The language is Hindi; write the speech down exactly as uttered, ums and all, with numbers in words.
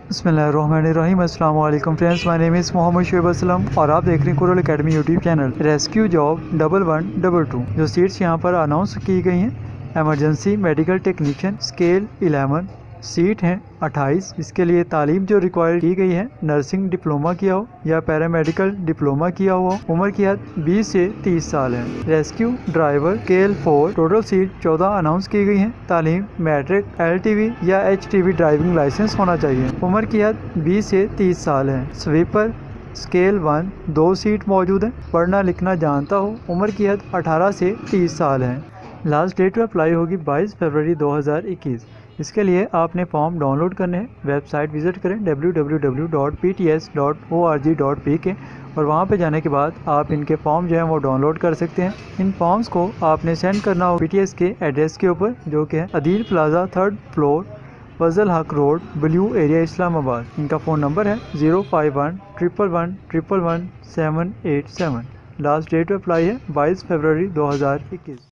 बिस्मिल्लाहिर्रहमानिर्रहीम। अस्सलाम वालेकुम friends, my name is Mohammad Shoaib Aslam और आप देख रहे हैं Kural academy YouTube channel. Rescue job double one double two जो सीट्स यहाँ पर अनाउंस की गई हैं। Emergency medical technician scale eleven seat हैं अट्ठाईस। इसके लिए तालीम जो रिक्वायर की गई है, नर्सिंग डिप्लोमा किया हो या पैरामेडिकल डिप्लोमा किया हुआ हो। उम्र की हद बीस से तीस साल है। Rescue driver scale four, total seat चौदह अनाउंस की गई हैं। तालीम मैट्रिक, एलटीवी या एचटीवी ड्राइविंग लाइसेंस होना चाहिए। उम्र की हद बीस से तीस साल है। स्वीपर स्केल वन, दो सीट मौजूद है। पढ़ना लिखना जानता हो। उम्र की हद अठारह से तीस साल है। लास्ट डेट अप्लाई होगी बाईस फरवरी दो हज़ार इक्कीस। इसके लिए आपने फॉर्म डाउनलोड करने हैं। वेबसाइट विजिट करें W W W dot P T S dot O R G dot P K और वहाँ पे जाने के बाद आप इनके फॉर्म जो हैं वो डाउनलोड कर सकते हैं। इन फॉर्म्स को आपने सेंड करना हो पी टी एस के एड्रेस के ऊपर, जो कि है Adeel plaza, third floor, Fazal Haq road, blue area, Islamabad. इनका फ़ोन नंबर है zero five one triple one triple one seven eight seven. Last date apply है बाईस फरवरी दो हज़ार इक्कीस।